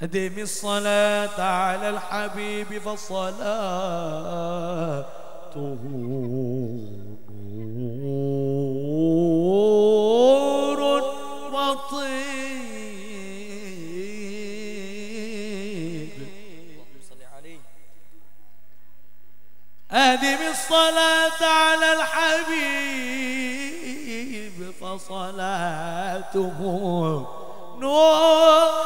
أدم الصلاة على الحبيب فصلاته نور وطيب. أدم الصلاة على الحبيب فصلاته نور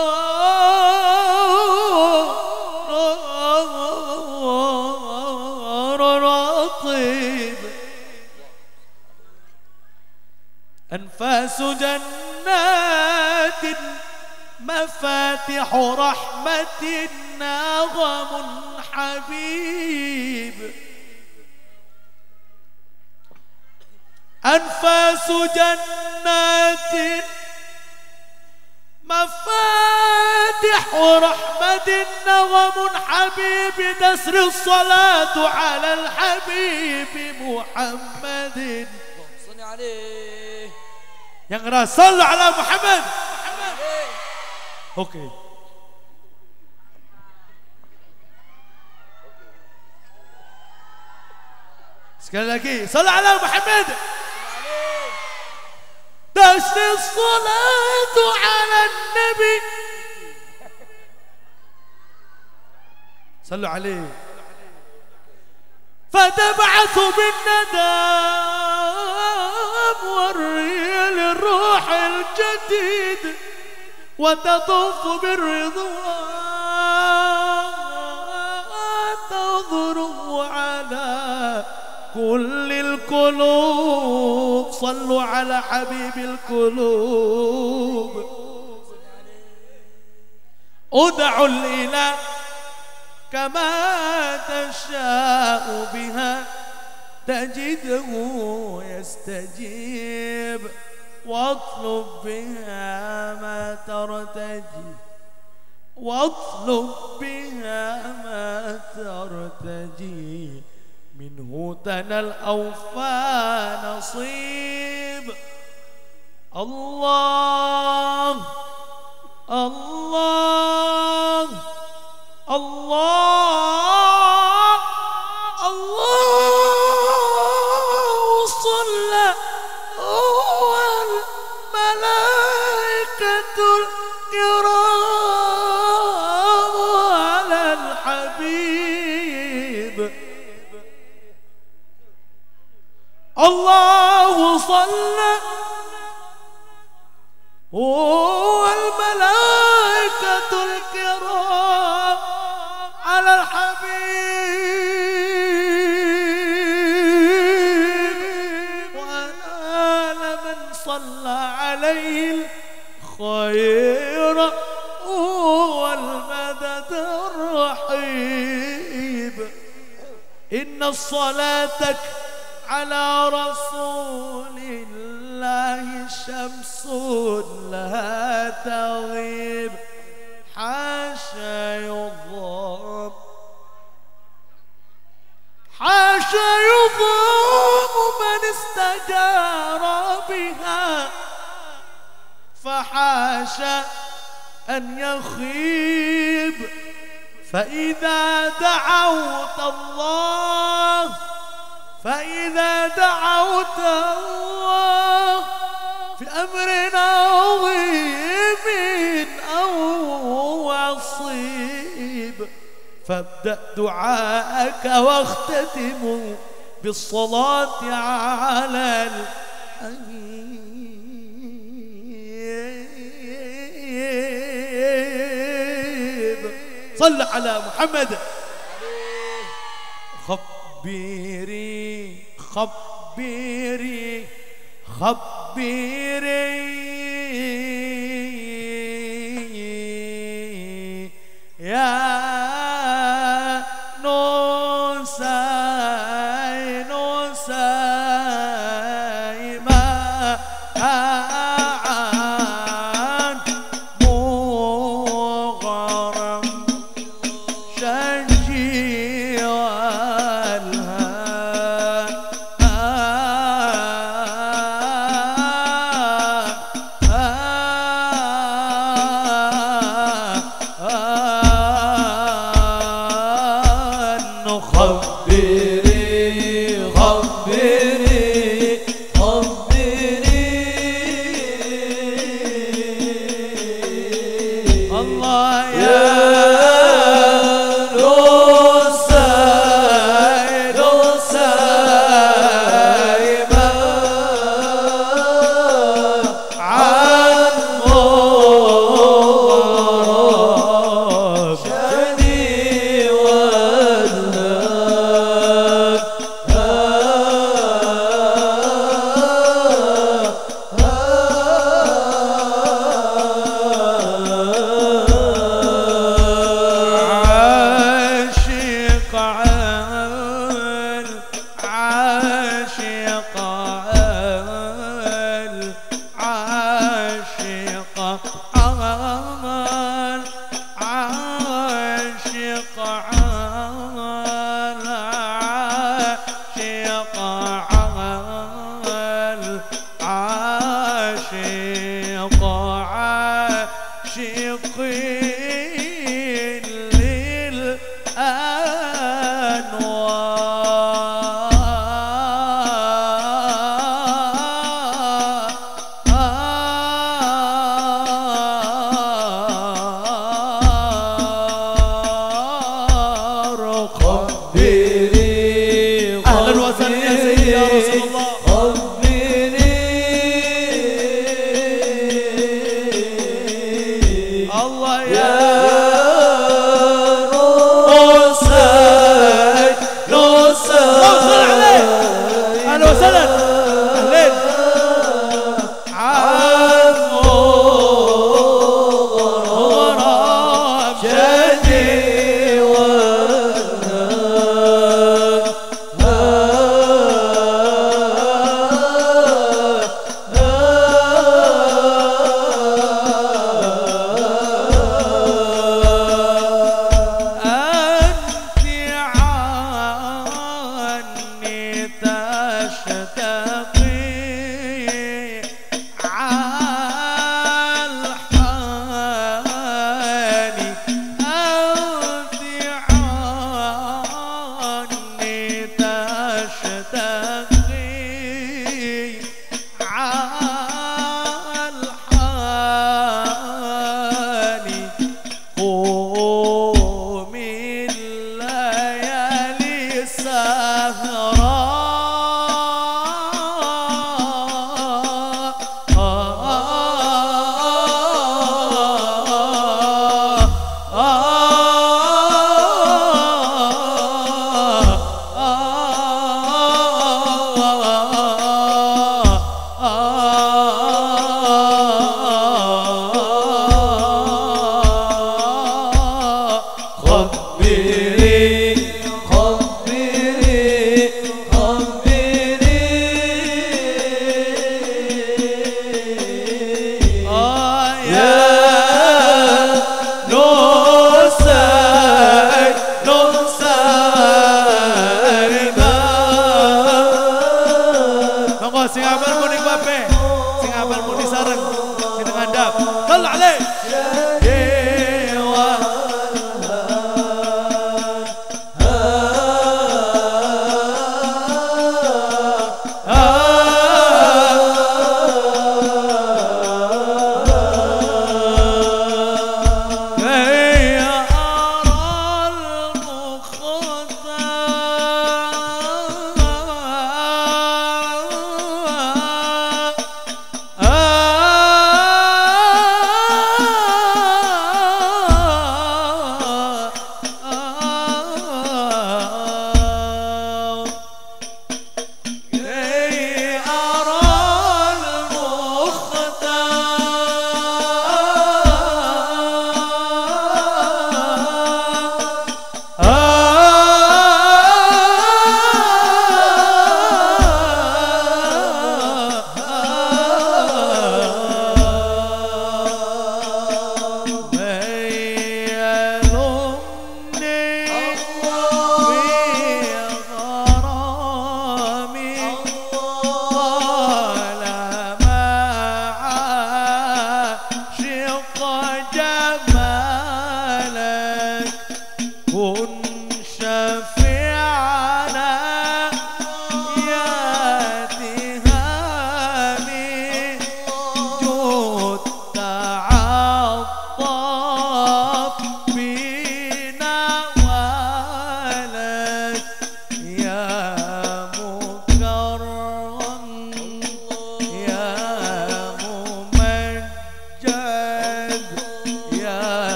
رطيب. أنفاس جنات مفاتح رحمة نغم حبيب. أنفاس جنات مفاتح رحمة نغم حبيب. تسري الصلاة على الحبيب محمد. صل عليه. يقرأ صلوا على محمد. اوكي sekali lagi صلوا على محمد. تسري الصلاة على النبي. صلوا عليه. فتبعث بالندم والريل الروح الجديد وتطوف بالرضوان تضرب على كل القلوب. صلوا على حبيب القلوب. ادعوا الإله كما تشاء بها تجده يستجيب. واطلب بها ما ترتجي. واطلب بها ما ترتجي منه تنال أوفى نصيب. الله الله الله الله صلى والملائكة الكرام على الحبيب. الله صلى والملائكة الكرام على الحبيب. ونال من صلى عليه الخير والمدد الرحيب. إن صلاتك على رسول الله شمس لا تغيب. حاشا يضام حاشا يضام من استجار بها. فحاشا أن يخيب. فإذا دعوت الله فإذا دعوت الله في أمر عظيم أو عصيب فابدأ دعاءك واختتم بالصلاة على الحبيب. صل على محمد. خبري خبري خبري يا نوساي نوساي ما عن مغرم شنجي والها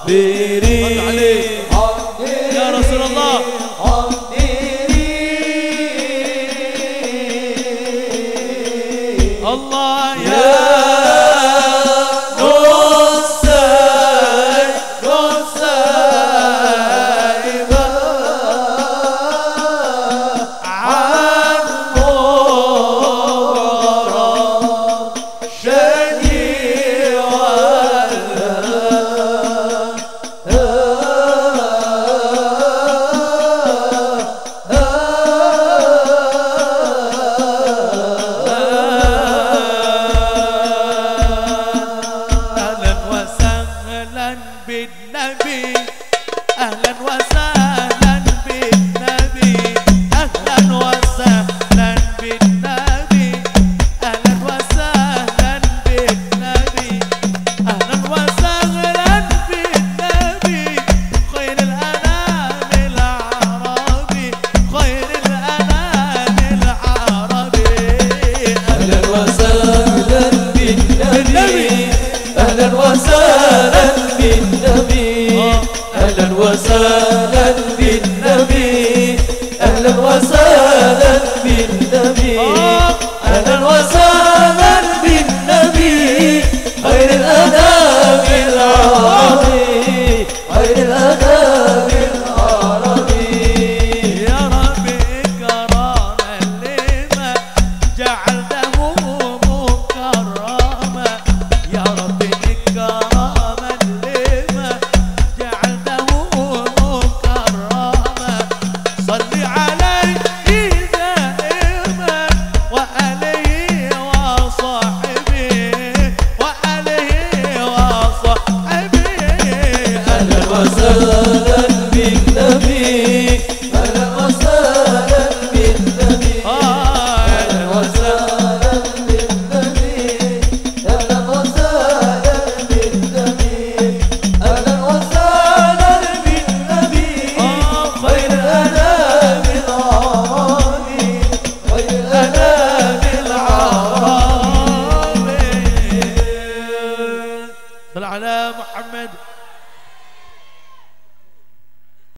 يا رسول الله الله يا بالنبي أهلا وسهلا بالنبي أهلا وسهلا بالنبي أهلا وسهلا بالنبي أهلا وسهلا بالنبي خير الأنام العربي خير الأنام العربي أهلا وسهلا بالنبي أهلا وسهلا بالنبي أهلا وسهلا بالنبي أهلا وسهلا بالنبي أهلا وسهلا بالنبي خير الأنام